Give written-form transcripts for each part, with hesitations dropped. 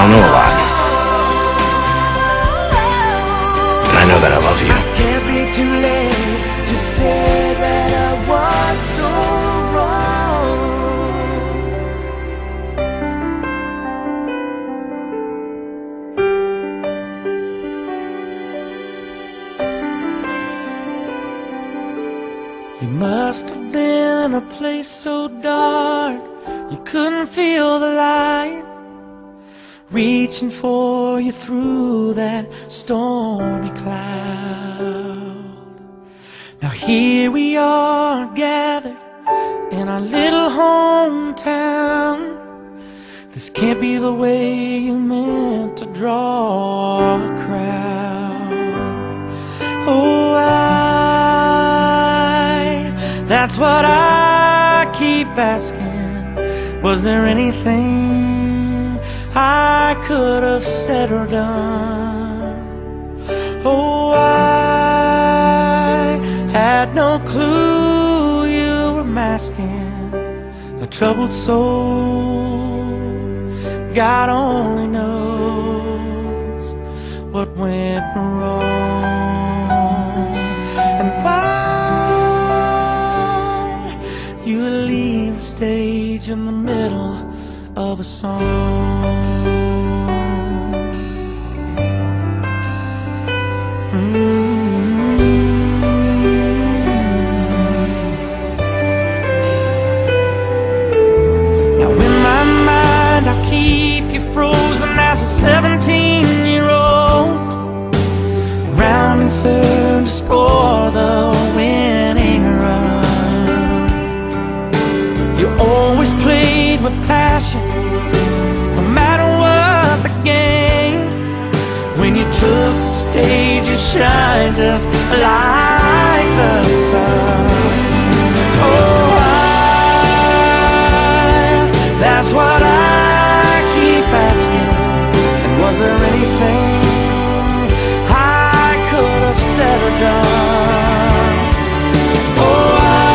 don't know a lot. And I know that I love you. Can't be too late to say that I was so wrong. You must have been in a place so dark you couldn't feel the light, reaching for you through that stormy cloud. Now here we are gathered in our little hometown. This can't be the way you meant to draw a crowd. Oh, that's what I keep asking. Was there anything I could have said or done? Oh, I had no clue you were masking a troubled soul. God only knows what went wrong, and why you leave the stage in the middle of a song. Now in my mind I'll keep you frozen as a 17-year-old, rounding third to score the winning run. You always played with passion, no matter what the game. When you took the stage, you shine just like the sun. Oh, that's what I keep asking. And was there anything I could have said or done? Oh,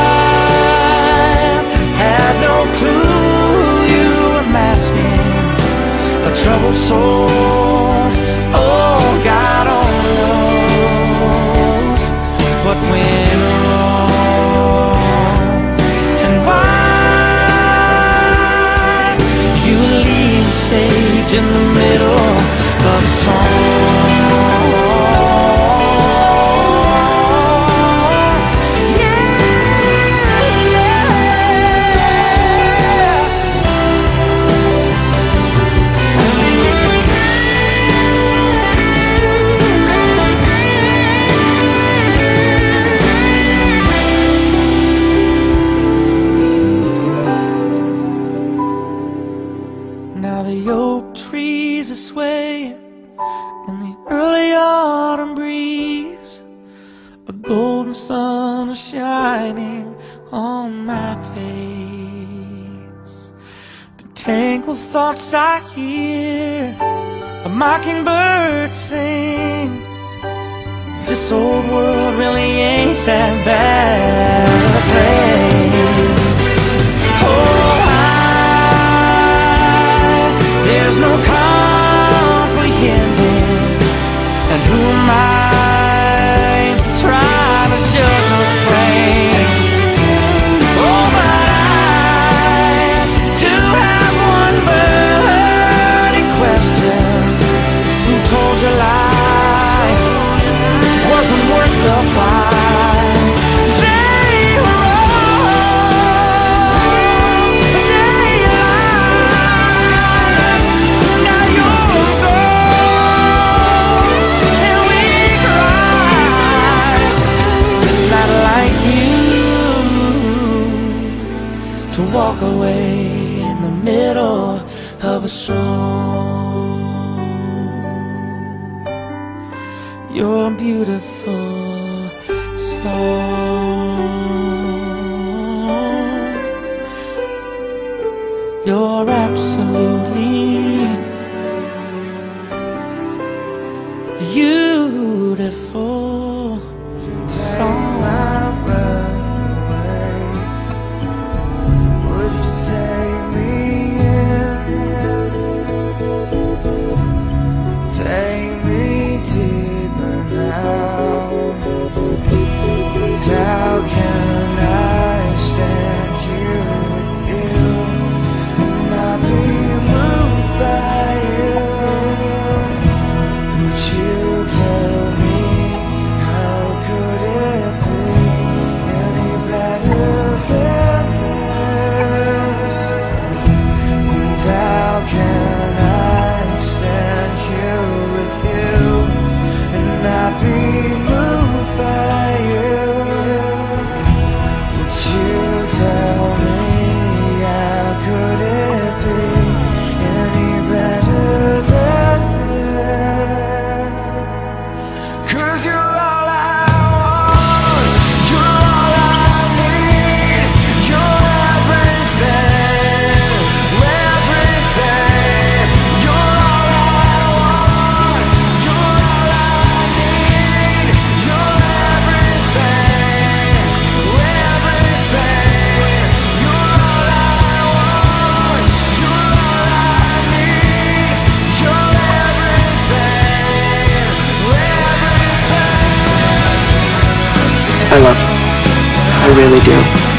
I had no clue you were masking a troubled soul. Oh, God only knows what went wrong, and why you leave the stage in the middle of a song. Swaying in the early autumn breeze, a golden sun is shining on my face. The tangled thoughts I hear a mockingbird sing. This old world really ain't that bad a place. Oh, there's no and who am I to try to judge or explain? Oh, but I do have one burning question. Who told you life wasn't worth the fight? They were wrong, they lied. Now you're gone, and we cried. It's not like you to walk away in the middle of a song. You're beautiful song. You're absolutely beautiful song. I love you. I really do.